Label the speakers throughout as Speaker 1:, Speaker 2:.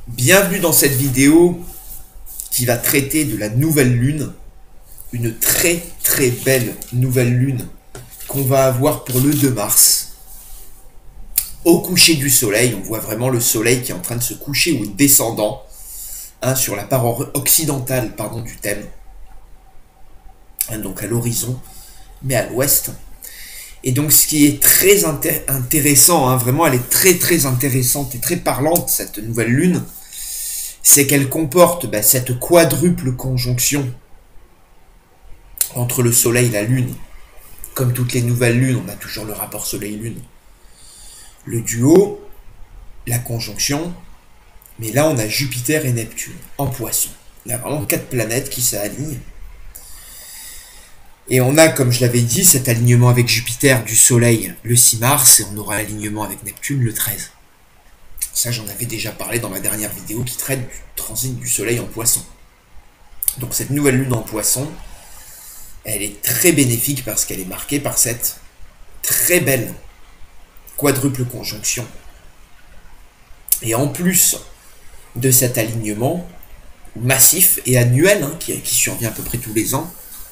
Speaker 1: Bienvenue dans cette vidéo qui va traiter de la nouvelle lune, une très très belle nouvelle lune qu'on va avoir pour le 2 mars. Au coucher du soleil, on voit vraiment le soleil qui est en train de se coucher ou descendant sur la part occidentale du thème, donc à l'horizon, mais à l'ouest. Et donc ce qui est très intéressant, vraiment elle est très très intéressante et très parlante, cette nouvelle lune, c'est qu'elle comporte cette quadruple conjonction entre le soleil et la lune. Comme toutes les nouvelles lunes, on a toujours le rapport soleil-lune. Le duo, la conjonction, mais là on a Jupiter et Neptune en poisson. Il y a vraiment 4 planètes qui s'alignent. Et on a, comme je l'avais dit, cet alignement avec Jupiter du soleil le 6 mars, et on aura l'alignement avec Neptune le 13. Ça, j'en avais déjà parlé dans ma dernière vidéo qui traite du transit du soleil en poisson. Donc cette nouvelle lune en poisson, elle est très bénéfique parce qu'elle est marquée par cette très belle quadruple conjonction. Et en plus de cet alignement massif et annuel, qui survient à peu près tous les ans,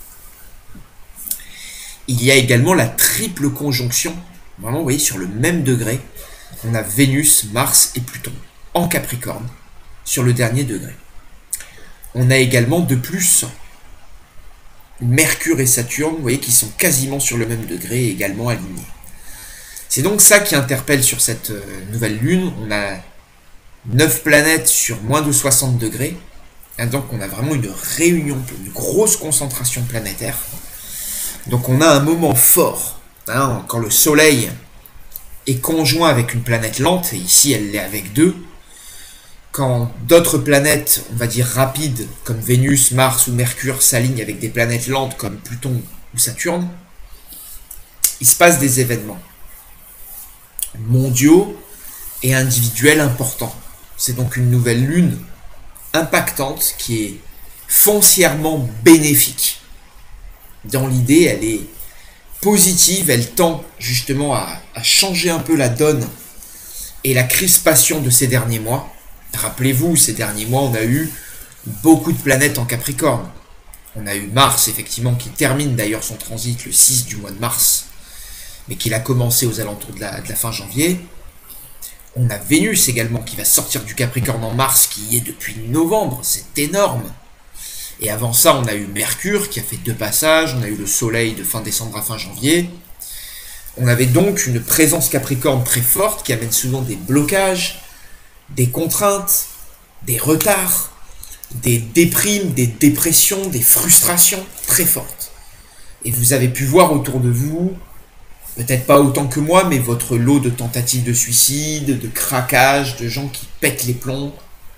Speaker 1: il y a également la triple conjonction, vraiment vous voyez sur le même degré, on a Vénus, Mars et Pluton en Capricorne sur le dernier degré. On a également de plus Mercure et Saturne, vous voyez, qui sont quasiment sur le même degré, également alignés. C'est donc ça qui interpelle sur cette nouvelle lune. On a 9 planètes sur moins de 60 degrés. Et donc on a vraiment une réunion, une grosse concentration planétaire. Donc on a un moment fort, quand le Soleil est conjoint avec une planète lente, et ici elle l'est avec 2. Quand d'autres planètes, on va dire rapides, comme Vénus, Mars ou Mercure, s'alignent avec des planètes lentes comme Pluton ou Saturne, il se passe des événements mondiaux et individuels importants. C'est donc une nouvelle lune impactante qui est foncièrement bénéfique. Dans l'idée, elle est positive, elle tend justement à changer un peu la donne et la crispation de ces derniers mois. Rappelez-vous, ces derniers mois, on a eu beaucoup de planètes en Capricorne. On a eu Mars, effectivement, qui termine d'ailleurs son transit le 6 du mois de mars, mais qu'il a commencé aux alentours de la fin janvier. On a Vénus également, qui va sortir du Capricorne en mars, qui y est depuis novembre, c'est énorme. Et avant ça, on a eu Mercure, qui a fait 2 passages, on a eu le Soleil de fin décembre à fin janvier. On avait donc une présence Capricorne très forte, qui amène souvent des blocages, des contraintes, des retards, des déprimes, des dépressions, des frustrations très fortes. Et vous avez pu voir autour de vous, peut-être pas autant que moi, mais votre lot de tentatives de suicide, de craquage, de gens qui pètent les plombs,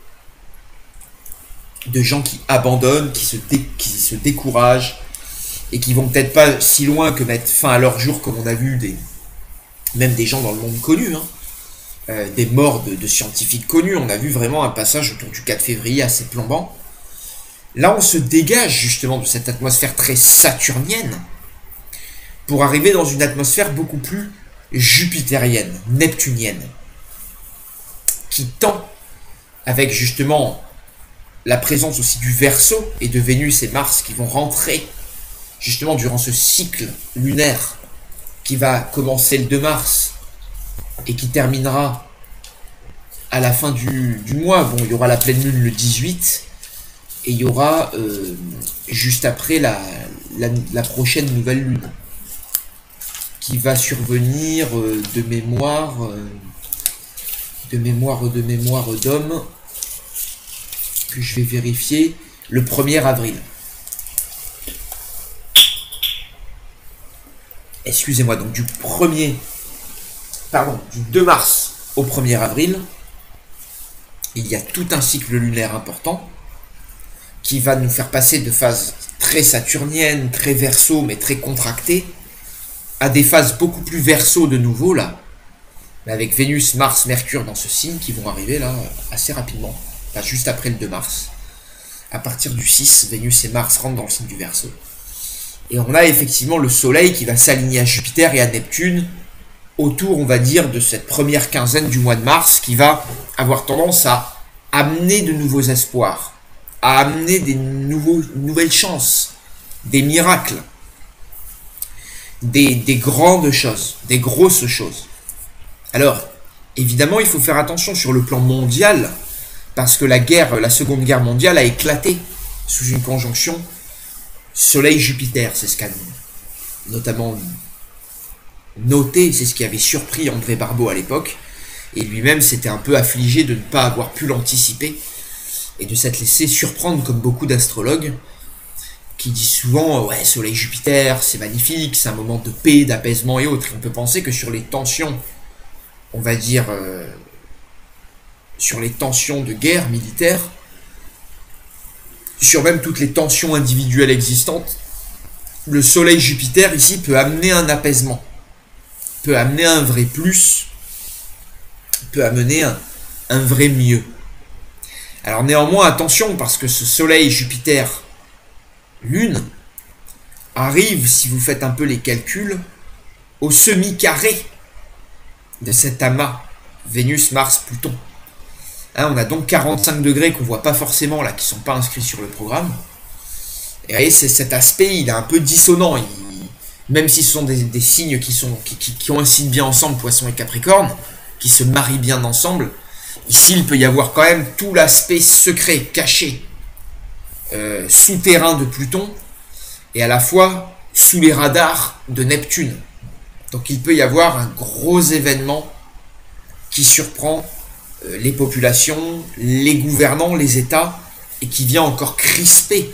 Speaker 1: de gens qui abandonnent, qui se découragent, et qui vont peut-être pas si loin que mettre fin à leur jour, comme on a vu même des gens dans le monde connu, des morts de scientifiques connus. On a vu vraiment un passage autour du 4 février assez plombant. Là, on se dégage justement de cette atmosphère très saturnienne pour arriver dans une atmosphère beaucoup plus jupitérienne, neptunienne, qui tend, avec justement la présence aussi du Verseau et de Vénus et Mars qui vont rentrer justement durant ce cycle lunaire qui va commencer le 2 mars et qui terminera à la fin du mois. Bon, il y aura la pleine lune le 18 et il y aura juste après la prochaine nouvelle lune qui va survenir de mémoire d'homme, que je vais vérifier, le 1er avril. Excusez-moi, donc du 2 mars au 1er avril, il y a tout un cycle lunaire important qui va nous faire passer de phases très saturniennes, très verso, mais très contractées, à des phases beaucoup plus verso de nouveau, là, mais avec Vénus, Mars, Mercure dans ce signe qui vont arriver là assez rapidement. Juste après le 2 mars. À partir du 6, Vénus et Mars rentrent dans le signe du Verseau. Et on a effectivement le Soleil qui va s'aligner à Jupiter et à Neptune autour, on va dire, de cette première quinzaine du mois de mars, qui va avoir tendance à amener de nouveaux espoirs, à amener nouvelles chances, des miracles, des grandes choses, des grosses choses. Alors, évidemment, il faut faire attention sur le plan mondial, parce que la Seconde Guerre mondiale a éclaté sous une conjonction Soleil-Jupiter, c'est ce qu'a notamment noté, c'est ce qui avait surpris André Barbeau à l'époque, et lui-même s'était un peu affligé de ne pas avoir pu l'anticiper, et de s'être laissé surprendre comme beaucoup d'astrologues, qui disent souvent, ouais, Soleil-Jupiter, c'est magnifique, c'est un moment de paix, d'apaisement et autres. Et on peut penser que sur les tensions, on va dire, sur les tensions de guerre militaire, sur même toutes les tensions individuelles existantes, le Soleil-Jupiter ici peut amener un apaisement, peut amener un vrai plus, peut amener un vrai mieux. Alors néanmoins, attention, parce que ce Soleil-Jupiter Lune arrive, si vous faites un peu les calculs, au semi-carré de cet amas Vénus-Mars-Pluton. On a donc 45 degrés qu'on voit pas forcément là, qui sont pas inscrits sur le programme. Et vous voyez, cet aspect, il est un peu dissonant. Même si ce sont des signes qui coïncident bien ensemble, Poisson et Capricorne, qui se marient bien ensemble, ici il peut y avoir quand même tout l'aspect secret, caché, souterrain de Pluton, et à la fois sous les radars de Neptune. Donc il peut y avoir un gros événement qui surprend les populations, les gouvernants, les États, et qui vient encore crisper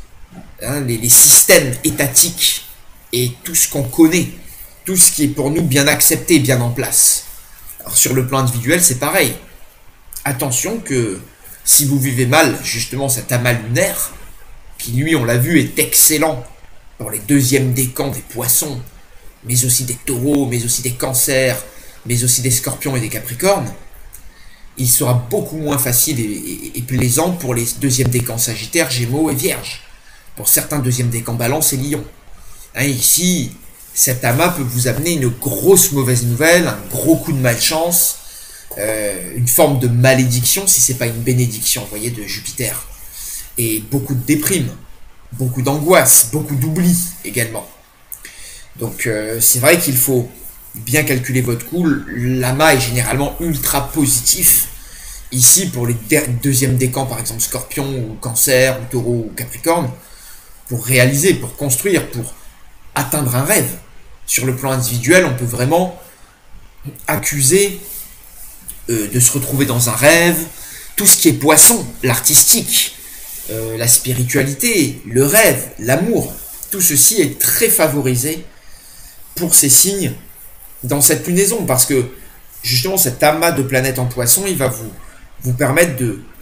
Speaker 1: les systèmes étatiques et tout ce qu'on connaît, tout ce qui est pour nous bien accepté, bien en place. Alors sur le plan individuel, c'est pareil. Attention que si vous vivez mal justement cet amas lunaire, qui lui, on l'a vu, est excellent pour les deuxièmes décans des poissons, mais aussi des taureaux, mais aussi des cancers, mais aussi des scorpions et des capricornes, il sera beaucoup moins facile et plaisant pour les deuxièmes décans sagittaires, gémeaux et vierges. Pour certains deuxièmes décans balance et lion. Ici, cet amas peut vous amener une grosse mauvaise nouvelle, un gros coup de malchance, une forme de malédiction, si c'est pas une bénédiction, vous voyez, de Jupiter. Et beaucoup de déprime, beaucoup d'angoisse, beaucoup d'oubli également. Donc c'est vrai qu'il faut bien calculer votre coup. L'amas est généralement ultra positif. Ici, pour les deuxièmes décans, par exemple Scorpion, ou Cancer, ou Taureau, ou Capricorne, pour réaliser, pour construire, pour atteindre un rêve. Sur le plan individuel, on peut vraiment accuser de se retrouver dans un rêve. Tout ce qui est poisson, l'artistique, la spiritualité, le rêve, l'amour, tout ceci est très favorisé pour ces signes dans cette lunaison, parce que justement cet amas de planètes en poisson, il va vous permettre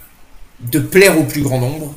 Speaker 1: de plaire au plus grand nombre,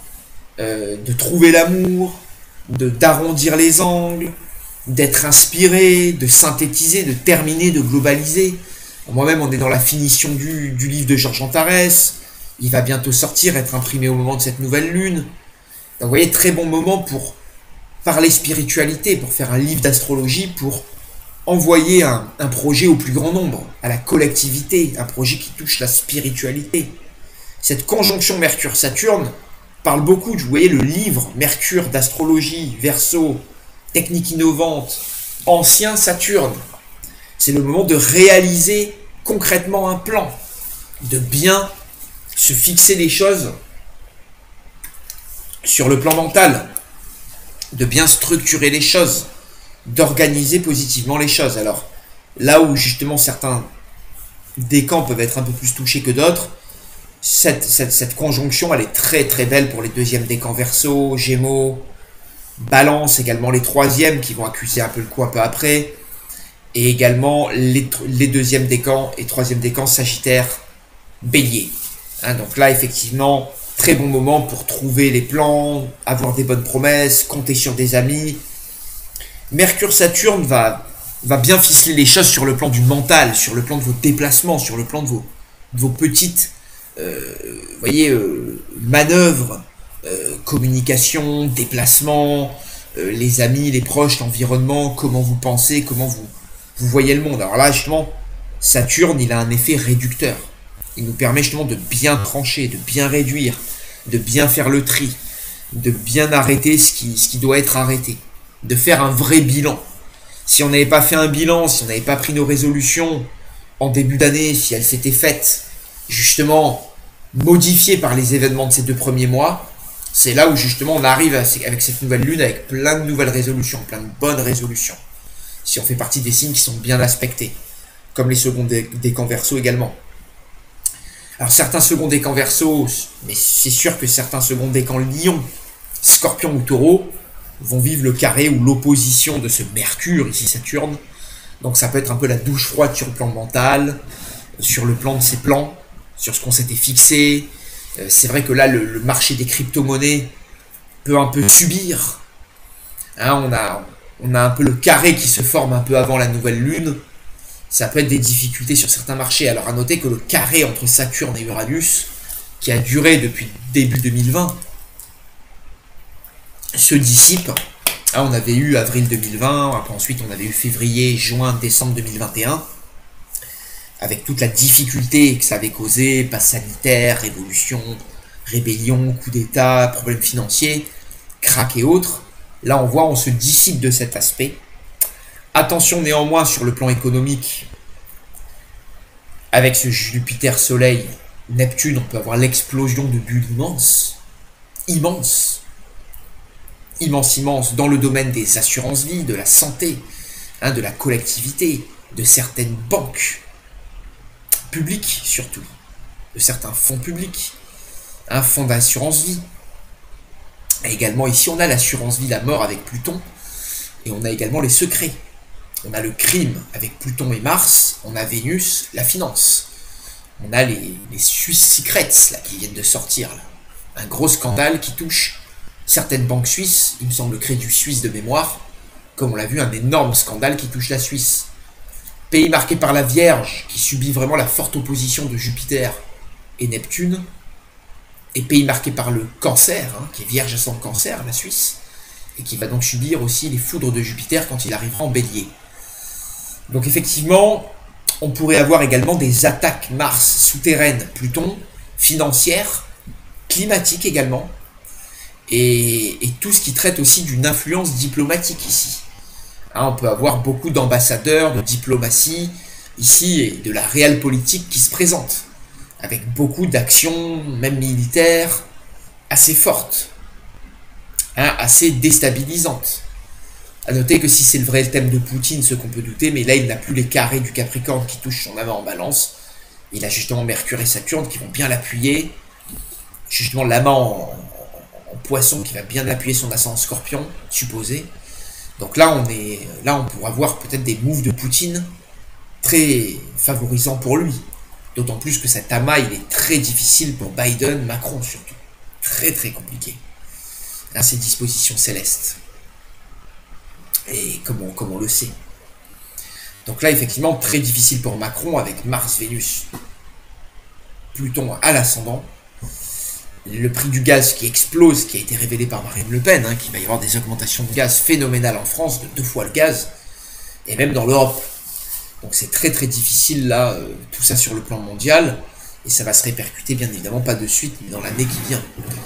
Speaker 1: de trouver l'amour, d'arrondir les angles, d'être inspiré, de synthétiser, de terminer, de globaliser. Moi-même, on est dans la finition du livre de Georges Antares. Il va bientôt sortir, être imprimé au moment de cette nouvelle lune. Donc, vous voyez, très bon moment pour parler spiritualité, pour faire un livre d'astrologie, pour envoyer un projet au plus grand nombre, à la collectivité, un projet qui touche la spiritualité. Cette conjonction Mercure-Saturne parle beaucoup, vous voyez, le livre Mercure d'astrologie, Verseau, technique innovante, ancien Saturne. C'est le moment de réaliser concrètement un plan, de bien se fixer les choses sur le plan mental, de bien structurer les choses, d'organiser positivement les choses. Alors, là où justement certains décans peuvent être un peu plus touchés que d'autres, cette conjonction, elle est très très belle pour les deuxièmes décans Verseau, Gémeaux, Balance, également les troisièmes qui vont accuser un peu le coup un peu après, et également les deuxièmes décans et troisième décans Sagittaire, Bélier. Donc là, effectivement, très bon moment pour trouver les plans, avoir des bonnes promesses, compter sur des amis. Mercure-Saturne va bien ficeler les choses sur le plan du mental, sur le plan de vos déplacements, sur le plan de vos petites manœuvres, communication, déplacement, les amis, les proches, l'environnement, comment vous pensez, comment vous voyez le monde. Alors là, justement, Saturne, il a un effet réducteur. Il nous permet justement de bien trancher, de bien réduire, de bien faire le tri, de bien arrêter ce qui doit être arrêté, de faire un vrai bilan. Si on n'avait pas fait un bilan, si on n'avait pas pris nos résolutions en début d'année, si elles s'étaient faites justement modifiées par les événements de ces 2 premiers mois, c'est là où justement on arrive avec cette nouvelle lune, avec plein de nouvelles résolutions, plein de bonnes résolutions. Si on fait partie des signes qui sont bien aspectés, comme les seconds décans Verseau également. Alors certains seconds décans Verseau, mais c'est sûr que certains seconds décans Lion, Scorpion ou Taureau vont vivre le carré ou l'opposition de ce Mercure, ici Saturne. Donc ça peut être un peu la douche froide sur le plan mental, sur le plan de ses plans, sur ce qu'on s'était fixé. C'est vrai que là, le marché des crypto-monnaies peut un peu subir. Hein, on a un peu le carré qui se forme un peu avant la nouvelle lune. Ça peut être des difficultés sur certains marchés. Alors à noter que le carré entre Saturne et Uranus, qui a duré depuis début 2020, se dissipe. Hein, on avait eu avril 2020, après ensuite on avait eu février, juin, décembre 2021, avec toute la difficulté que ça avait causé, passe sanitaire, révolution, rébellion, coup d'état, problèmes financiers, crack et autres. Là on voit, on se dissipe de cet aspect. Attention néanmoins sur le plan économique, avec ce Jupiter, Soleil, Neptune, on peut avoir l'explosion de bulles immenses, immense dans le domaine des assurances-vie, de la santé, hein, de la collectivité, de certaines banques publiques surtout, de certains fonds publics, un fonds d'assurance-vie. Et également ici on a l'assurance-vie, la mort avec Pluton, et on a également les secrets. On a le crime avec Pluton et Mars, on a Vénus, la finance. On a les Swiss Secrets là, qui viennent de sortir. Là. Un gros scandale qui touche certaines banques suisses, il me semble le Crédit Suisse de mémoire, comme on l'a vu, un énorme scandale qui touche la Suisse. Pays marqué par la Vierge, qui subit vraiment la forte opposition de Jupiter et Neptune, et pays marqué par le Cancer, hein, qui est Vierge ascendant Cancer, la Suisse, et qui va donc subir aussi les foudres de Jupiter quand il arrivera en Bélier. Donc effectivement, on pourrait avoir également des attaques Mars souterraines, Pluton, financières, climatiques également, et tout ce qui traite aussi d'une influence diplomatique ici. Hein, on peut avoir beaucoup d'ambassadeurs, de diplomatie ici, et de la réelle politique qui se présente, avec beaucoup d'actions, même militaires, assez fortes, hein, assez déstabilisantes. A noter que si c'est le vrai thème de Poutine, ce qu'on peut douter, mais là il n'a plus les carrés du Capricorne qui touchent son amas en balance. Il a justement Mercure et Saturne qui vont bien l'appuyer. Justement l'amas en poisson qui va bien appuyer son ascendant Scorpion, supposé. Donc là on pourra voir peut-être des moves de Poutine très favorisants pour lui. D'autant plus que cet amas il est très difficile pour Biden, Macron surtout. Très très compliqué. Là ces dispositions célestes. Et comme on le sait. Donc là, effectivement, très difficile pour Macron avec Mars, Vénus, Pluton à l'ascendant. Le prix du gaz qui explose, qui a été révélé par Marine Le Pen, hein, qu'il va y avoir des augmentations de gaz phénoménales en France, de 2 fois le gaz, et même dans l'Europe. Donc c'est très très difficile là, tout ça sur le plan mondial, et ça va se répercuter bien évidemment pas de suite, mais dans l'année qui vient.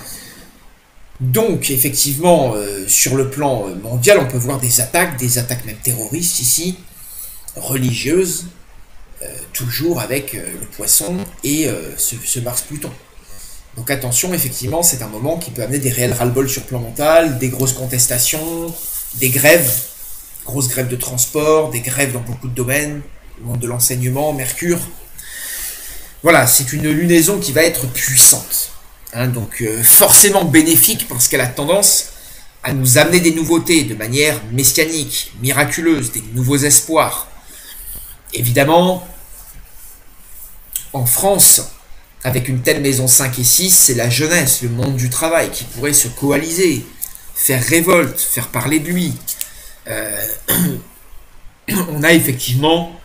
Speaker 1: Donc, effectivement, sur le plan mondial, on peut voir des attaques même terroristes ici, religieuses, toujours avec le poisson et ce Mars-Pluton. Donc attention, effectivement, c'est un moment qui peut amener des réels ras-le-bol sur le plan mental, des grosses contestations, des grèves, grosses grèves de transport, des grèves dans beaucoup de domaines, le monde de l'enseignement, Mercure. Voilà, c'est une lunaison qui va être puissante. Hein, donc forcément bénéfique parce qu'elle a tendance à nous amener des nouveautés de manière messianique, miraculeuse, des nouveaux espoirs. Évidemment, en France, avec une telle maison 5 et 6, c'est la jeunesse, le monde du travail qui pourrait se coaliser, faire révolte, faire parler de lui. On a effectivement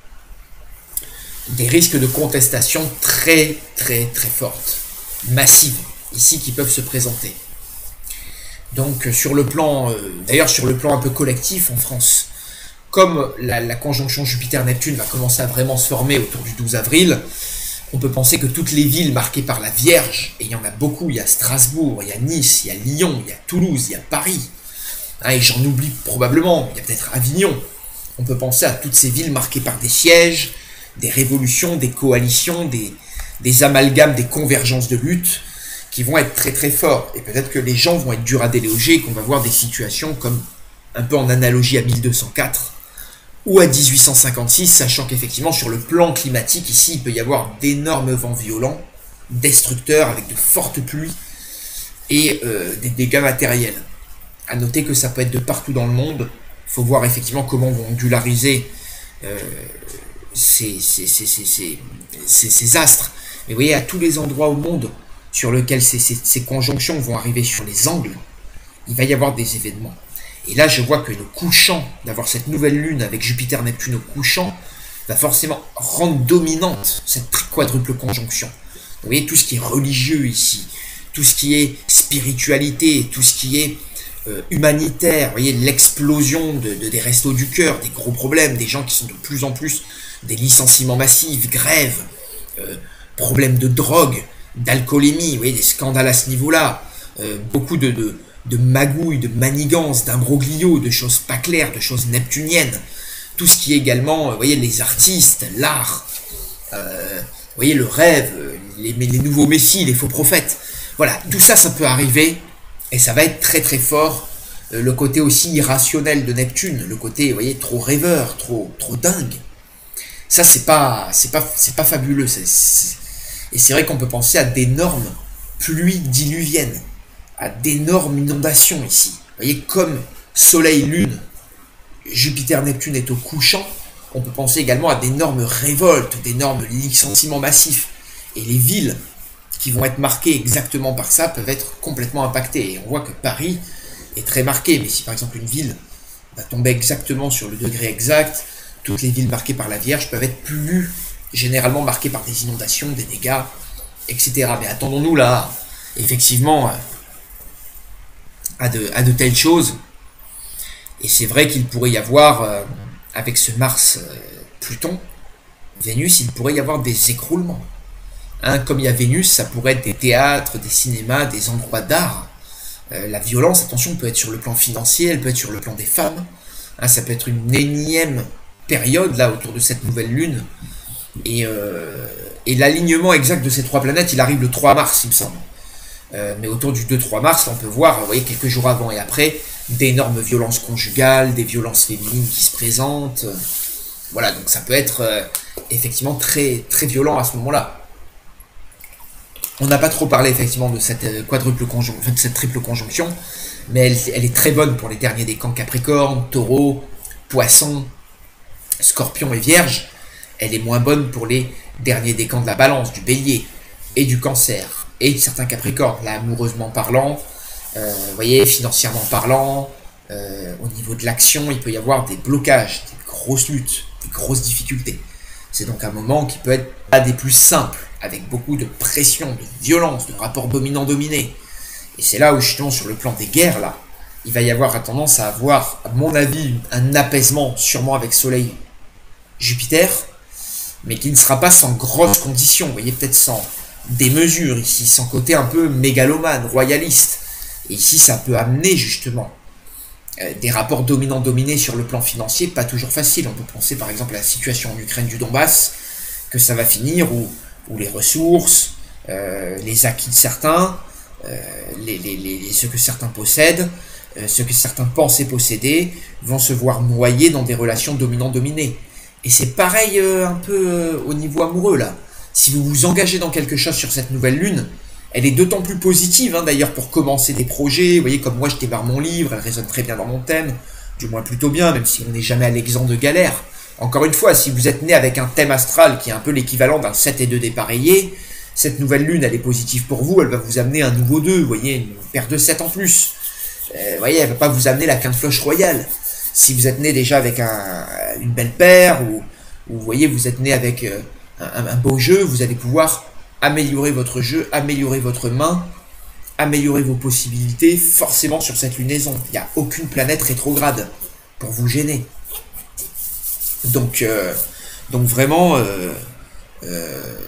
Speaker 1: des risques de contestation très très très fortes, massives, ici qui peuvent se présenter. Donc sur le plan, d'ailleurs sur le plan un peu collectif en France, comme la conjonction Jupiter-Neptune va commencer à vraiment se former autour du 12 avril, On peut penser que toutes les villes marquées par la Vierge, et il y en a beaucoup, il y a Strasbourg, il y a Nice, il y a Lyon, il y a Toulouse, il y a Paris, hein, et j'en oublie probablement, il y a peut-être Avignon. On peut penser à toutes ces villes marquées par des sièges, des révolutions, des coalitions, des amalgames, des convergences de lutte, qui vont être très très forts. Et peut-être que les gens vont être durs à déloger et qu'on va voir des situations comme un peu en analogie à 1204 ou à 1856, sachant qu'effectivement sur le plan climatique, ici, il peut y avoir d'énormes vents violents, destructeurs, avec de fortes pluies et des dégâts matériels. À noter que ça peut être de partout dans le monde. Il faut voir effectivement comment vont ondulariser ces astres. Mais vous voyez, à tous les endroits au monde sur lesquels ces conjonctions vont arriver sur les angles, il va y avoir des événements. Et là, je vois que le couchant, d'avoir cette nouvelle lune avec Jupiter-Neptune au couchant, va forcément rendre dominante cette quadruple conjonction. Vous voyez, tout ce qui est religieux ici, tout ce qui est spiritualité, tout ce qui est humanitaire, vous voyez, l'explosion des restos du cœur, des gros problèmes, des gens qui sont de plus en plus, des licenciements massifs, grèves, problèmes de drogue, d'alcoolémie, vous voyez, des scandales à ce niveau-là, beaucoup de magouilles, de manigances, d'imbroglios, de choses pas claires, de choses neptuniennes, tout ce qui est également, vous voyez, les artistes, l'art, vous voyez, le rêve, les nouveaux messies, les faux prophètes, voilà, tout ça, ça peut arriver, et ça va être très très fort, le côté aussi irrationnel de Neptune, le côté, vous voyez, trop rêveur, trop dingue, ça c'est pas fabuleux, et c'est vrai qu'on peut penser à d'énormes pluies diluviennes, à d'énormes inondations ici. Vous voyez, comme Soleil, Lune, Jupiter, Neptune est au couchant, on peut penser également à d'énormes révoltes, d'énormes licenciements massifs. Et les villes qui vont être marquées exactement par ça peuvent être complètement impactées. Et on voit que Paris est très marqué, mais si par exemple une ville va tomber exactement sur le degré exact, toutes les villes marquées par la Vierge peuvent être plus généralement marquées par des inondations, des dégâts, etc. Mais attendons-nous là, effectivement, à de telles choses. Et c'est vrai qu'il pourrait y avoir, avec ce Mars-Pluton, Vénus, il pourrait y avoir des écroulements. Hein, comme il y a Vénus, ça pourrait être des théâtres, des cinémas, des endroits d'art. La violence, attention, peut être sur le plan financier, elle peut être sur le plan des femmes. Hein, ça peut être une énième période, là, autour de cette nouvelle lune. Et l'alignement exact de ces trois planètes, il arrive le 3 mars, il me semble. Mais autour du 2-3 mars, on peut voir, vous voyez, quelques jours avant et après, d'énormes violences conjugales, des violences féminines qui se présentent. Voilà, donc ça peut être effectivement très, très violent à ce moment-là. On n'a pas trop parlé effectivement de cette quadruple conjonction, enfin de cette triple conjonction, mais elle est très bonne pour les derniers décans Capricorne, Taureau, Poisson, Scorpion et Vierge. Elle est moins bonne pour les derniers décans de la Balance, du Bélier et du Cancer. Et de certains Capricornes, là, amoureusement parlant, vous voyez, financièrement parlant, au niveau de l'action, il peut y avoir des blocages, des grosses luttes, des grosses difficultés. C'est donc un moment qui peut être pas des plus simples, avec beaucoup de pression, de violence, de rapports dominant-dominé. Et c'est là où, justement, sur le plan des guerres, là, il va y avoir tendance à avoir, à mon avis, un apaisement, sûrement avec Soleil, Jupiter, mais qui ne sera pas sans grosses conditions, vous voyez, peut-être sans des mesures ici, sans côté un peu mégalomane, royaliste. Et ici, ça peut amener justement des rapports dominants-dominés sur le plan financier, pas toujours facile. On peut penser par exemple à la situation en Ukraine du Donbass, que ça va finir où les ressources, les acquis de certains, ce que certains possèdent, ce que certains pensaient posséder, vont se voir noyer dans des relations dominant-dominées. Et c'est pareil un peu au niveau amoureux là. Si vous vous engagez dans quelque chose sur cette nouvelle lune, elle est d'autant plus positive, hein, d'ailleurs, pour commencer des projets. Vous voyez, comme moi, je démarre mon livre, elle résonne très bien dans mon thème, du moins plutôt bien, même si on n'est jamais à l'exempt de galère. Encore une fois, si vous êtes né avec un thème astral qui est un peu l'équivalent d'un 7 et 2 dépareillé, cette nouvelle lune, elle est positive pour vous, elle va vous amener un nouveau 2, vous voyez, une paire de 7 en plus. Vous voyez, elle ne va pas vous amener la quinte floche royale. Si vous êtes né déjà avec une belle paire, ou vous voyez, vous êtes né avec un beau jeu, vous allez pouvoir améliorer votre jeu, améliorer votre main, améliorer vos possibilités, forcément sur cette lunaison. Il n'y a aucune planète rétrograde pour vous gêner. Donc vraiment,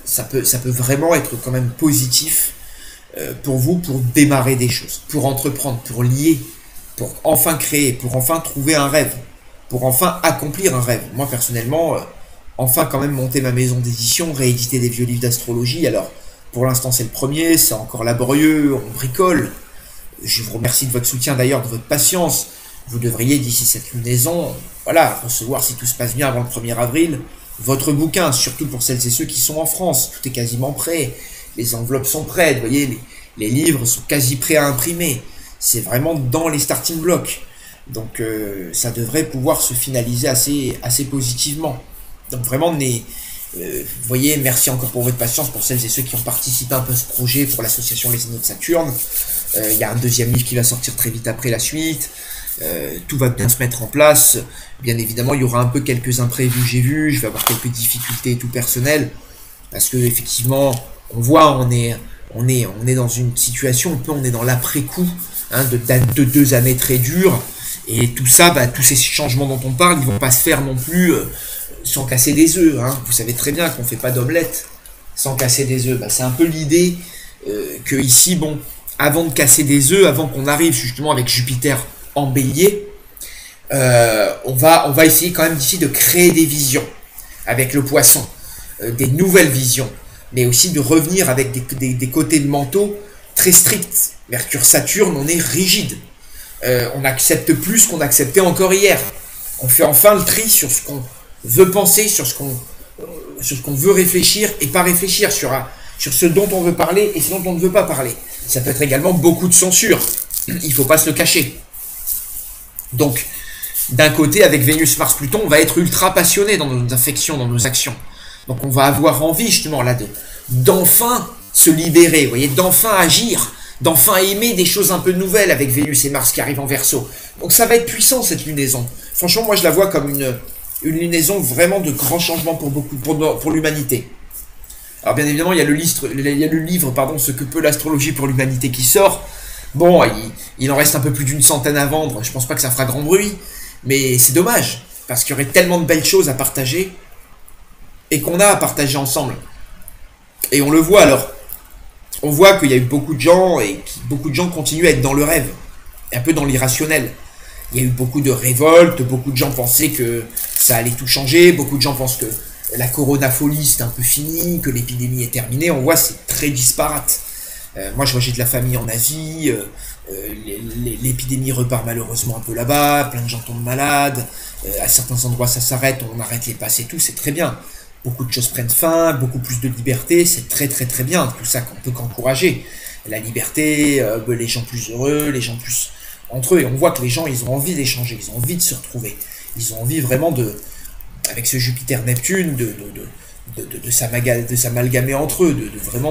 Speaker 1: ça peut vraiment être quand même positif pour vous, pour démarrer des choses, pour entreprendre, pour lier, pour enfin créer, pour enfin trouver un rêve, pour enfin accomplir un rêve. Moi personnellement, enfin quand même monter ma maison d'édition, rééditer des vieux livres d'astrologie. Alors pour l'instant c'est le premier, c'est encore laborieux, on bricole. Je vous remercie de votre soutien d'ailleurs, de votre patience. Vous devriez d'ici cette lunaison, voilà, recevoir si tout se passe bien avant le 1er avril, votre bouquin, surtout pour celles et ceux qui sont en France. Tout est quasiment prêt, les enveloppes sont prêtes, vous voyez, les livres sont quasi prêts à imprimer. C'est vraiment dans les starting blocks. Donc ça devrait pouvoir se finaliser assez positivement. Donc vraiment, vous voyez, merci encore pour votre patience, pour celles et ceux qui ont participé un peu à ce projet pour l'association Les Anneaux de Saturne. Il y a un deuxième livre qui va sortir très vite après la suite. Tout va bien se mettre en place. Bien évidemment, il y aura un peu quelques imprévus, j'ai vu. Je vais avoir quelques difficultés tout personnelles. Parce que effectivement, on voit, on est dans une situation, on est dans l'après-coup, hein, de 2 années très dures. Et tout ça, tous ces changements dont on parle, ils vont pas se faire non plus sans casser des œufs. Hein. Vous savez très bien qu'on fait pas d'omelette sans casser des œufs. C'est un peu l'idée que ici, bon, avant de casser des œufs, avant qu'on arrive justement avec Jupiter en bélier, on va essayer quand même d'ici de créer des visions avec le poisson, des nouvelles visions, mais aussi de revenir avec des côtés de manteau très stricts. Mercure-Saturne, on est rigide. On accepte plus ce qu'on acceptait encore hier. On fait enfin le tri sur ce qu'on veut penser, sur ce qu'on veut réfléchir et pas réfléchir, sur ce dont on veut parler et ce dont on ne veut pas parler. Ça peut être également beaucoup de censure. Il ne faut pas se le cacher. Donc, d'un côté, avec Vénus, Mars, Pluton, on va être ultra passionné dans nos affections, dans nos actions. Donc, on va avoir envie, justement, là, d'enfin se libérer, vous voyez, d'enfin agir, d'enfin aimer des choses un peu nouvelles avec Vénus et Mars qui arrivent en Verseau. Donc, ça va être puissant, cette lunaison. Franchement, moi, je la vois comme une lunaison vraiment de grands changements pour l'humanité. Alors, bien évidemment, il y a le livre, Ce que peut l'astrologie pour l'humanité qui sort. Bon, il en reste un peu plus d'une centaine à vendre. Je pense pas que ça fera grand bruit. Mais c'est dommage. Parce qu'il y aurait tellement de belles choses à partager. Et qu'on a à partager ensemble. Et on le voit alors. On voit qu'il y a eu beaucoup de gens. Et beaucoup de gens continuent à être dans le rêve. Un peu dans l'irrationnel. Il y a eu beaucoup de révoltes. Beaucoup de gens pensaient que ça allait tout changer. Beaucoup de gens pensent que la coronafolie c'est un peu fini. Que l'épidémie est terminée. On voit c'est très disparate. Moi, je vois, j'ai de la famille en Asie, l'épidémie repart malheureusement un peu là-bas, plein de gens tombent malades, à certains endroits ça s'arrête, on arrête les passes et tout, c'est très bien. Beaucoup de choses prennent fin, beaucoup plus de liberté, c'est très très très bien, tout ça qu'on peut qu'encourager. La liberté, les gens plus heureux, les gens plus entre eux, et on voit que les gens, ils ont envie d'échanger, ils ont envie de se retrouver, ils ont envie vraiment avec ce Jupiter-Neptune, de s'amalgamer entre eux,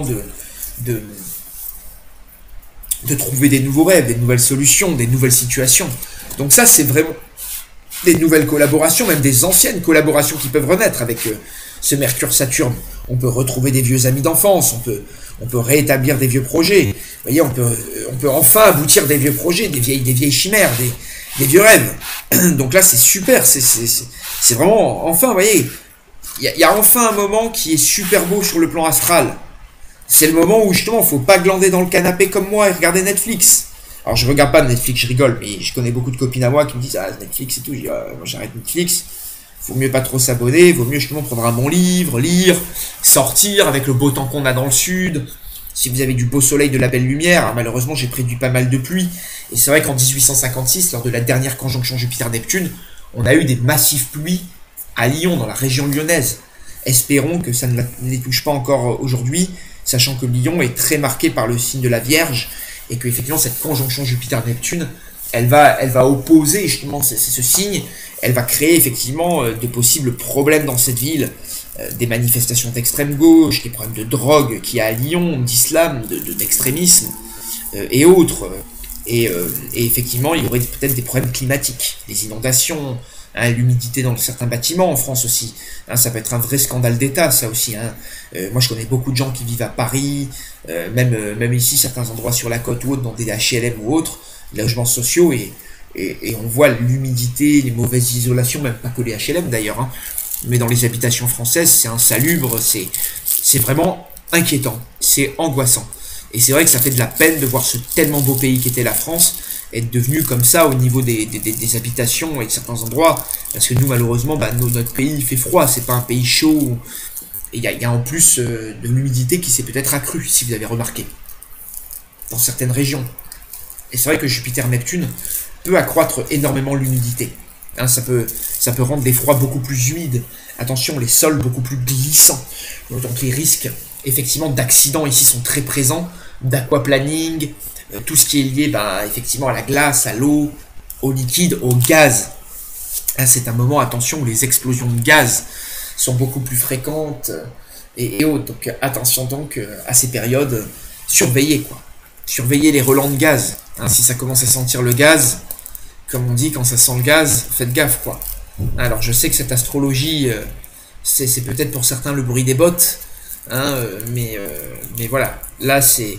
Speaker 1: de trouver des nouveaux rêves, des nouvelles solutions, des nouvelles situations. Donc ça, c'est vraiment des nouvelles collaborations, même des anciennes collaborations qui peuvent renaître avec ce Mercure-Saturne. On peut retrouver des vieux amis d'enfance, on peut rétablir des vieux projets. Vous voyez, on peut enfin aboutir des vieux projets, des vieilles chimères, des vieux rêves. Donc là, c'est super, c'est vraiment, enfin, vous voyez, il y a enfin un moment qui est super beau sur le plan astral. C'est le moment où justement, il ne faut pas glander dans le canapé comme moi et regarder Netflix. Alors je regarde pas Netflix, je rigole, mais je connais beaucoup de copines à moi qui me disent ah Netflix et tout. Je dis moi j'arrête Netflix. Faut mieux pas trop s'abonner, vaut mieux justement prendre un bon livre, lire, sortir avec le beau temps qu'on a dans le sud. Si vous avez du beau soleil, de la belle lumière, malheureusement j'ai prédit pas mal de pluie. Et c'est vrai qu'en 1856, lors de la dernière conjonction Jupiter-Neptune, on a eu des massives pluies à Lyon, dans la région lyonnaise. Espérons que ça ne les touche pas encore aujourd'hui, sachant que Lyon est très marqué par le signe de la Vierge, et que effectivement cette conjonction Jupiter-Neptune, elle va opposer justement ce signe, elle va créer effectivement de possibles problèmes dans cette ville, des manifestations d'extrême gauche, des problèmes de drogue qu'il y a à Lyon, d'islam, d'extrémisme, et autres. Et effectivement, il y aurait peut-être des problèmes climatiques, des inondations, l'humidité dans certains bâtiments en France aussi. Ça peut être un vrai scandale d'État, ça aussi. Moi, je connais beaucoup de gens qui vivent à Paris, même ici, certains endroits sur la côte ou autres, dans des HLM ou autres, logements sociaux, et on voit l'humidité, les mauvaises isolations, même pas que les HLM d'ailleurs, mais dans les habitations françaises, c'est insalubre, c'est vraiment inquiétant, c'est angoissant. Et c'est vrai que ça fait de la peine de voir ce tellement beau pays qu'était la France être devenu comme ça au niveau des habitations et de certains endroits, parce que nous malheureusement, notre pays il fait froid, c'est pas un pays chaud, et il y a en plus de l'humidité qui s'est peut-être accrue, si vous avez remarqué, dans certaines régions. Et c'est vrai que Jupiter-Neptune peut accroître énormément l'humidité. Hein, ça peut rendre les froids beaucoup plus humides. Attention, les sols beaucoup plus glissants. Donc les risques, effectivement, d'accidents ici sont très présents. D'aquaplaning, tout ce qui est lié, effectivement, à la glace, à l'eau, au liquide, au gaz. Hein, c'est un moment, attention, où les explosions de gaz sont beaucoup plus fréquentes et autres. Donc attention donc à ces périodes, surveillez quoi. Surveillez les relents de gaz. Hein, si ça commence à sentir le gaz, comme on dit, quand ça sent le gaz, faites gaffe quoi. Alors je sais que cette astrologie, c'est peut-être pour certains le bruit des bottes, hein, mais voilà, là c'est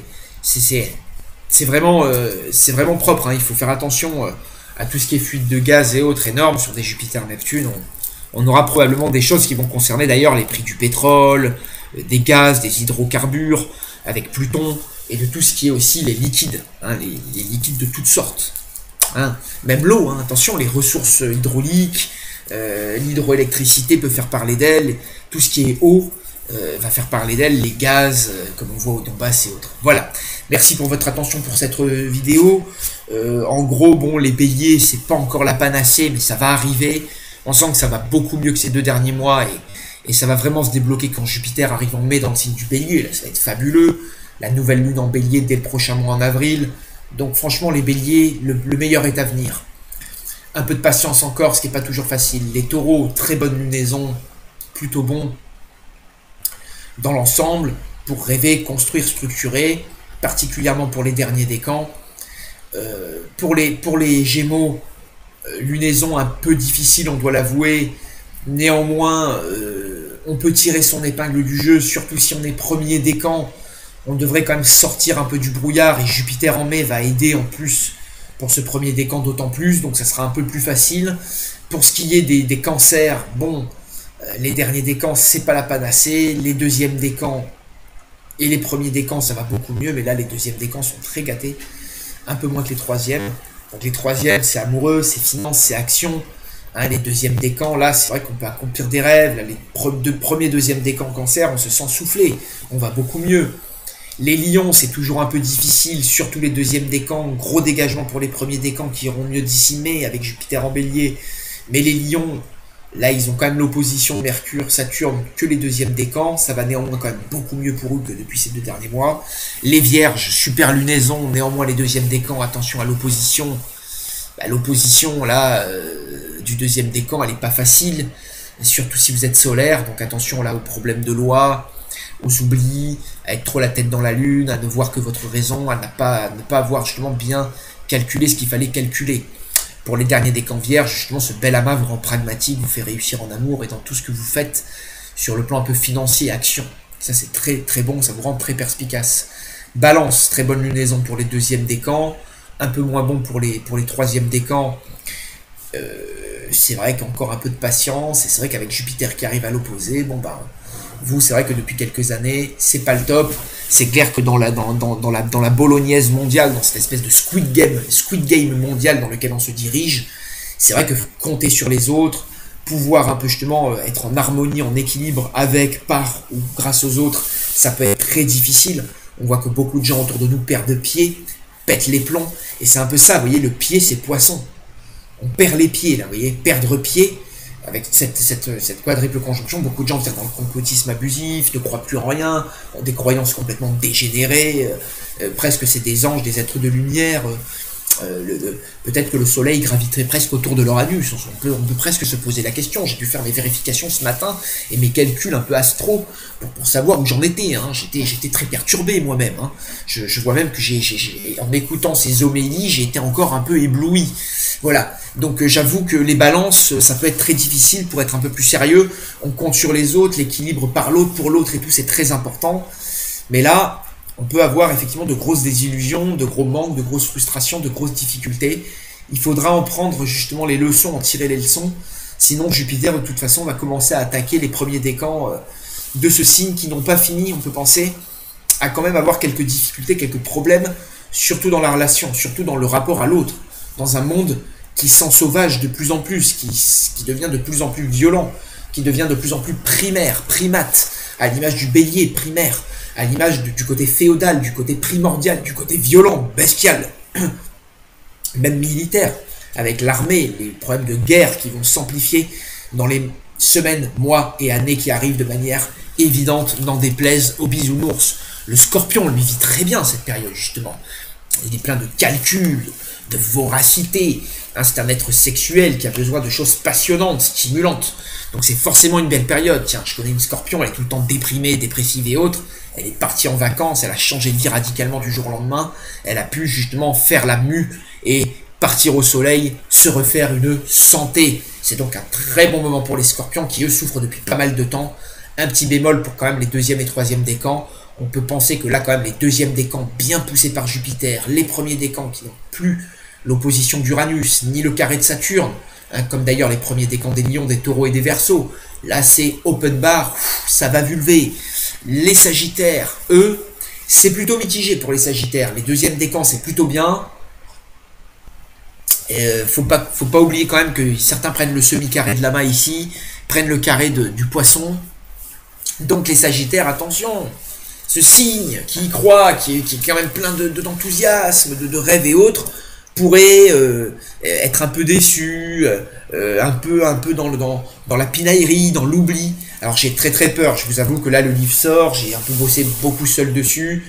Speaker 1: vraiment propre. Hein, il faut faire attention à tout ce qui est fuite de gaz et autres énormes sur des Jupiter-Neptune. On aura probablement des choses qui vont concerner d'ailleurs les prix du pétrole, des gaz, des hydrocarbures, avec Pluton, et de tout ce qui est aussi les liquides, hein, les liquides de toutes sortes. Hein. Même l'eau, hein, attention, les ressources hydrauliques, l'hydroélectricité peut faire parler d'elle, tout ce qui est eau va faire parler d'elle, les gaz, comme on voit au Donbass et autres. Voilà, merci pour votre attention pour cette vidéo. En gros, bon, les béliers, c'est pas encore la panacée, mais ça va arriver. On sent que ça va beaucoup mieux que ces 2 derniers mois et ça va vraiment se débloquer quand Jupiter arrive en mai dans le signe du bélier. Là, ça va être fabuleux. La nouvelle lune en bélier dès le prochain mois en avril. Donc franchement, les béliers, le meilleur est à venir. Un peu de patience encore, ce qui n'est pas toujours facile. Les taureaux, très bonne lunaison, plutôt bon dans l'ensemble pour rêver, construire, structurer, particulièrement pour les derniers décans. Pour les gémeaux, lunaison un peu difficile, on doit l'avouer. Néanmoins, on peut tirer son épingle du jeu, surtout si on est premier décan. On devrait quand même sortir un peu du brouillard et Jupiter en mai va aider en plus pour ce premier décan d'autant plus, donc ça sera un peu plus facile. Pour ce qui est des cancers, bon, les derniers décans, c'est pas la panacée. Les deuxièmes décans et les premiers décans, ça va beaucoup mieux, mais là, les deuxièmes décans sont très gâtés, un peu moins que les troisièmes. Donc les troisièmes, c'est amoureux, c'est finance, c'est action. Hein, les deuxièmes décans, là, c'est vrai qu'on peut accomplir des rêves. Là, les premiers, deuxièmes décans cancer, on se sent soufflé, on va beaucoup mieux. Les lions, c'est toujours un peu difficile, surtout les deuxièmes décans, gros dégagement pour les premiers décans qui iront mieux d'ici mai avec Jupiter en bélier. Mais les lions, là, ils ont quand même l'opposition Mercure, Saturne que les deuxièmes décans. Ça va néanmoins quand même beaucoup mieux pour eux que depuis ces 2 derniers mois. Les vierges, super lunaison, néanmoins les deuxièmes décans, attention à l'opposition. L'opposition, là, du deuxième décan, elle n'est pas facile, surtout si vous êtes solaire. Donc attention là aux problèmes de loi, aux oublis, à être trop la tête dans la lune, à ne voir que votre raison, à ne pas avoir justement bien calculé ce qu'il fallait calculer. Pour les derniers décans vierges, justement, ce bel amas vous rend pragmatique, vous fait réussir en amour et dans tout ce que vous faites sur le plan un peu financier et action. Ça, c'est très très bon, ça vous rend très perspicace. Balance, très bonne lunaison pour les deuxièmes décans, un peu moins bon pour les troisièmes décans. C'est vrai qu'encore un peu de patience, et c'est vrai qu'avec Jupiter qui arrive à l'opposé, bon vous, c'est vrai que depuis quelques années, c'est pas le top. C'est clair que dans la bolognaise mondiale, dans cette espèce de Squid Game mondial dans lequel on se dirige, c'est vrai que compter sur les autres, pouvoir un peu justement être en harmonie, en équilibre avec, par ou grâce aux autres, ça peut être très difficile. On voit que beaucoup de gens autour de nous perdent pied, pètent les plombs, et c'est un peu ça, vous voyez, le pied c'est poisson. On perd les pieds là, vous voyez, perdre pied. Avec cette quadruple conjonction, beaucoup de gens vont dans le complotisme abusif, ne croient plus en rien, ont des croyances complètement dégénérées, presque c'est des anges, des êtres de lumière, peut-être que le soleil graviterait presque autour de leur anus, on peut presque se poser la question. J'ai dû faire mes vérifications ce matin et mes calculs un peu astro pour savoir où j'en étais, hein. J'étais très perturbé moi-même, hein. Je vois même que en écoutant ces homélies, j'ai été encore un peu ébloui. Voilà, donc j'avoue que les balances, ça peut être très difficile. Pour être un peu plus sérieux, on compte sur les autres, l'équilibre par l'autre, pour l'autre et tout, c'est très important. Mais là, on peut avoir effectivement de grosses désillusions, de gros manques, de grosses frustrations, de grosses difficultés. Il faudra en prendre justement les leçons, en tirer les leçons. Sinon, Jupiter, de toute façon, va commencer à attaquer les premiers décans de ce signe qui n'ont pas fini, on peut penser, à quand même avoir quelques difficultés, quelques problèmes, surtout dans la relation, surtout dans le rapport à l'autre, dans un monde qui sent sauvage de plus en plus, qui devient de plus en plus violent, qui devient de plus en plus primaire, primate, à l'image du bélier primaire, à l'image du côté féodal, du côté primordial, du côté violent, bestial, même militaire, avec l'armée, les problèmes de guerre qui vont s'amplifier dans les semaines, mois et années qui arrivent de manière évidente, n'en déplaise aux bisounours. Le Scorpion, lui, vit très bien cette période, justement. Il est plein de calculs, de voracité. Hein, c'est un être sexuel qui a besoin de choses passionnantes, stimulantes. Donc c'est forcément une belle période. Tiens, je connais une Scorpion, elle est tout le temps déprimée, dépressive et autres. Elle est partie en vacances, elle a changé de vie radicalement du jour au lendemain. Elle a pu justement faire la mue et partir au soleil, se refaire une santé. C'est donc un très bon moment pour les Scorpions qui, eux, souffrent depuis pas mal de temps. Un petit bémol pour quand même les deuxième et troisième décans. On peut penser que là, quand même, les deuxièmes décans bien poussés par Jupiter, les premiers décans qui n'ont plus l'opposition d'Uranus, ni le carré de Saturne, hein, comme d'ailleurs les premiers décans des Lions, des Taureaux et des Verseaux. Là, c'est open bar, ça va vulver. Les Sagittaires, eux, c'est plutôt mitigé pour les Sagittaires. Les deuxièmes décans, c'est plutôt bien. Faut pas oublier quand même que certains prennent le semi-carré de la main ici, prennent le carré du Poisson. Donc les Sagittaires, attention, ce signe qui y croit, qui est quand même plein d'enthousiasme, de rêves et autres, pourrait être un peu déçu, un peu dans la pinaillerie, dans l'oubli. Alors j'ai très très peur, je vous avoue que là le livre sort, j'ai un peu bossé beaucoup seul dessus.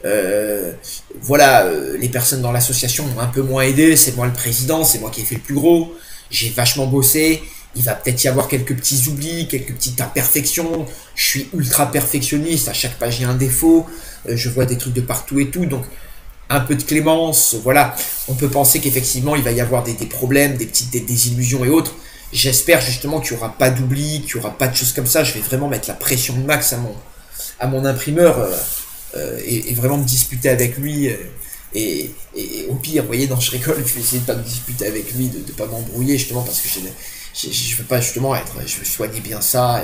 Speaker 1: Voilà, les personnes dans l'association m'ont un peu moins aidé, c'est moi le président, c'est moi qui ai fait le plus gros, j'ai vachement bossé, il va peut-être y avoir quelques petits oublis, quelques petites imperfections, je suis ultra perfectionniste, à chaque page il y a un défaut, je vois des trucs de partout et tout, donc un peu de clémence, voilà, on peut penser qu'effectivement il va y avoir des problèmes, des petites désillusions et autres. J'espère justement qu'il n'y aura pas d'oubli, qu'il n'y aura pas de choses comme ça, je vais vraiment mettre la pression de max à mon imprimeur, et vraiment me disputer avec lui, et au pire, vous voyez, non, je rigole, je vais essayer de pas me disputer avec lui, de pas m'embrouiller justement parce que je veux pas justement je veux soigner bien ça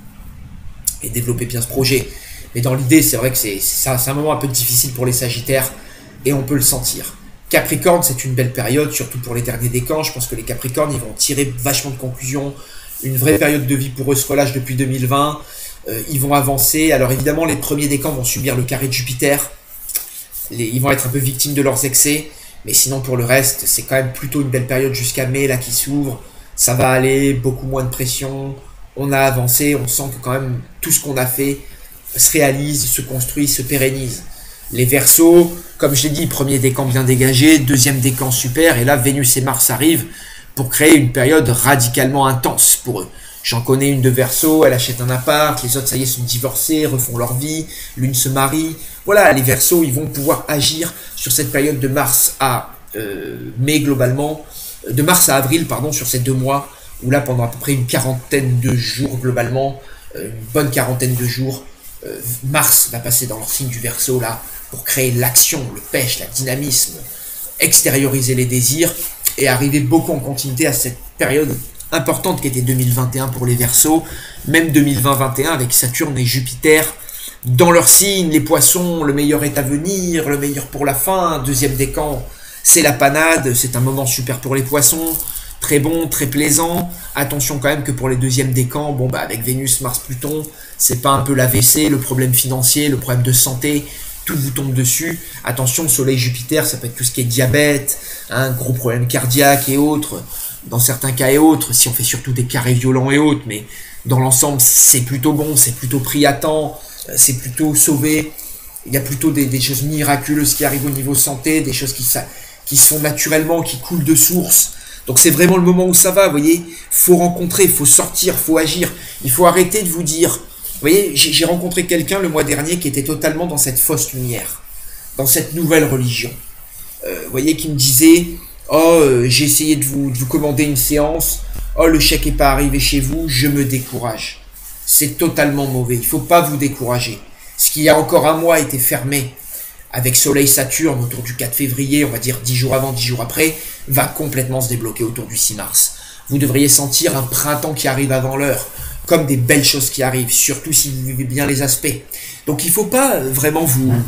Speaker 1: et développer bien ce projet. Mais dans l'idée, c'est vrai que c'est un moment un peu difficile pour les Sagittaires et on peut le sentir. Capricorne, c'est une belle période, surtout pour les derniers décans. Je pense que les Capricornes, ils vont tirer vachement de conclusions. Une vraie période de vie pour eux se relâche depuis 2020. Ils vont avancer. Alors évidemment, les premiers décans vont subir le carré de Jupiter. Ils vont être un peu victimes de leurs excès. Mais sinon, pour le reste, c'est quand même plutôt une belle période jusqu'à mai, là, qui s'ouvre. Ça va aller, beaucoup moins de pression. On a avancé, on sent que quand même tout ce qu'on a fait se réalise, se construit, se pérennise. Les Verseaux, comme je l'ai dit, premier décan bien dégagé, deuxième décan super, et là Vénus et Mars arrivent pour créer une période radicalement intense pour eux. J'en connais une de Verseaux, elle achète un appart, les autres ça y est sont divorcés, refont leur vie, l'une se marie. Voilà, les Verseaux, ils vont pouvoir agir sur cette période de mars à mai globalement, de mars à avril, pardon, sur ces 2 mois, où là pendant à peu près une quarantaine de jours globalement, une bonne quarantaine de jours, Mars va passer dans leur signe du Verseau là, pour créer l'action, le pêche, la dynamisme, extérioriser les désirs et arriver beaucoup en continuité à cette période importante qui était 2021 pour les Verseaux, même 2020-21 avec Saturne et Jupiter dans leur signe, les Poissons, le meilleur est à venir, le meilleur pour la fin, deuxième décan, c'est la panade, c'est un moment super pour les Poissons, très bon, très plaisant. Attention quand même que pour les deuxièmes décans, bon bah avec Vénus, Mars, Pluton, c'est pas un peu l'AVC, le problème financier, le problème de santé, tout vous tombe dessus. Attention, Soleil, Jupiter, ça peut être tout ce qui est diabète, hein, gros problème cardiaque et autres, dans certains cas et autres, si on fait surtout des carrés violents et autres, mais dans l'ensemble, c'est plutôt bon, c'est plutôt pris à temps, c'est plutôt sauvé. Il y a plutôt des choses miraculeuses qui arrivent au niveau santé, des choses qui se font naturellement, qui coulent de source. Donc c'est vraiment le moment où ça va, vous voyez. Faut rencontrer, faut sortir, faut agir. Il faut arrêter de vous dire... Vous voyez, j'ai rencontré quelqu'un le mois dernier qui était totalement dans cette fausse lumière, dans cette nouvelle religion. Vous voyez, qui me disait, oh, j'ai essayé de vous commander une séance, oh, le chèque n'est pas arrivé chez vous, je me décourage. C'est totalement mauvais, il ne faut pas vous décourager. Ce qui il y a encore un mois était fermé, avec Soleil-Saturne autour du 4 février, on va dire 10 jours avant, 10 jours après, va complètement se débloquer autour du 6 mars. Vous devriez sentir un printemps qui arrive avant l'heure, comme des belles choses qui arrivent, surtout si vous vivez bien les aspects. Donc il faut pas vraiment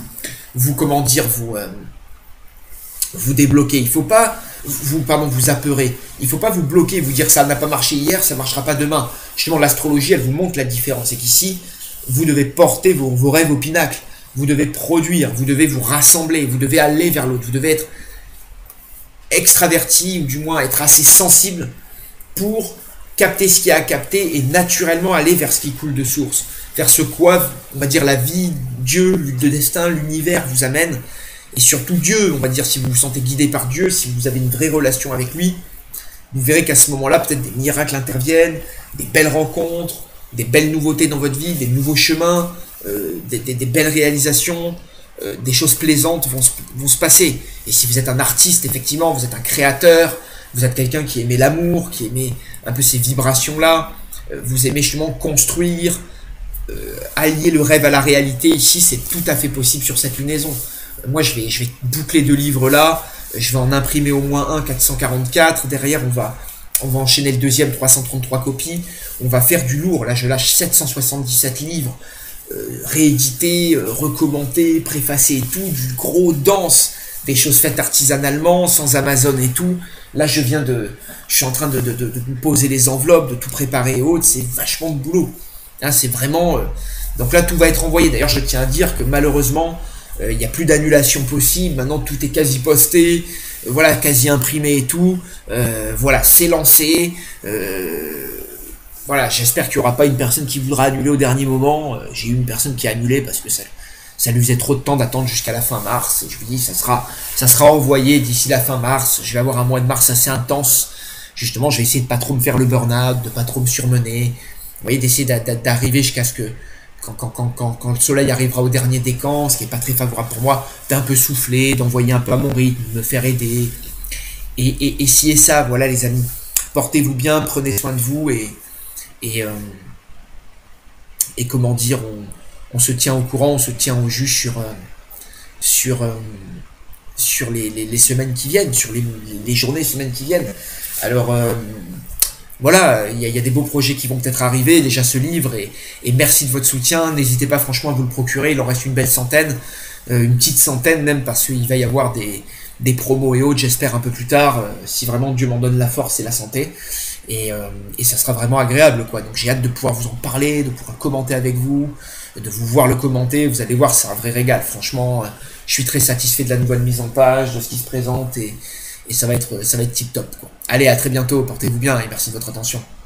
Speaker 1: vous débloquer. Il faut pas vous apeurer. Il faut pas vous bloquer, vous dire ça n'a pas marché hier, ça marchera pas demain. Justement, l'astrologie, elle vous montre la différence. C'est qu'ici, vous devez porter vos rêves au pinacle. Vous devez produire, vous devez vous rassembler, vous devez aller vers l'autre, vous devez être extraverti, ou du moins être assez sensible pour capter ce qu'il y a à capter et naturellement aller vers ce qui coule de source. Vers ce quoi, on va dire, la vie, Dieu, le destin, l'univers vous amène. Et surtout Dieu, on va dire, si vous vous sentez guidé par Dieu, si vous avez une vraie relation avec lui, vous verrez qu'à ce moment-là, peut-être des miracles interviennent, des belles rencontres, des belles nouveautés dans votre vie, des nouveaux chemins, des belles réalisations, des choses plaisantes vont se passer. Et si vous êtes un artiste, effectivement, vous êtes un créateur, vous êtes quelqu'un qui aimait l'amour, qui aimait un peu ces vibrations-là, vous aimez justement construire, allier le rêve à la réalité. Ici, c'est tout à fait possible sur cette lunaison. Moi, je vais boucler 2 livres-là, je vais en imprimer au moins un, 444, derrière, on va enchaîner le deuxième, 333 copies, on va faire du lourd. Là, je lâche 777 livres, réédités, recommandés, préfacés et tout, du gros dense, des choses faites artisanalement, sans Amazon et tout. Là, je suis en train de poser les enveloppes, de tout préparer et autres, c'est vachement de boulot. Hein, c'est vraiment... donc là, tout va être envoyé. D'ailleurs, je tiens à dire que malheureusement, il n'y a plus d'annulation possible. Maintenant, tout est quasi posté, voilà, quasi imprimé et tout. Voilà, c'est lancé. Voilà, j'espère qu'il n'y aura pas une personne qui voudra annuler au dernier moment. J'ai eu une personne qui a annulé parce que ça lui faisait trop de temps d'attendre jusqu'à la fin mars. Et je lui dis, ça sera envoyé d'ici la fin mars. Je vais avoir un mois de mars assez intense. Justement, je vais essayer de pas trop me faire le burn-out, de pas trop me surmener. Vous voyez, d'essayer d'arriver jusqu'à ce que, quand le soleil arrivera au dernier décan, ce qui n'est pas très favorable pour moi, d'un peu souffler, d'envoyer un peu à mon rythme, de me faire aider. Et si et ça, voilà les amis. Portez-vous bien, prenez soin de vous et comment dire, on se tient au courant, on se tient au jus sur les semaines qui viennent, sur les journées, semaines qui viennent. Alors voilà, il y a des beaux projets qui vont peut-être arriver, déjà ce livre, et merci de votre soutien. N'hésitez pas franchement à vous le procurer, il en reste une belle centaine, une petite centaine même, parce qu'il va y avoir des promos et autres, j'espère un peu plus tard, si vraiment Dieu m'en donne la force et la santé. Et ça sera vraiment agréable, quoi. Donc j'ai hâte de pouvoir vous en parler, de pouvoir commenter avec vous, de vous voir le commenter. Vous allez voir, c'est un vrai régal. Franchement, je suis très satisfait de la nouvelle mise en page, de ce qui se présente, et ça va être tip top, quoi. Allez, à très bientôt, portez-vous bien et merci de votre attention.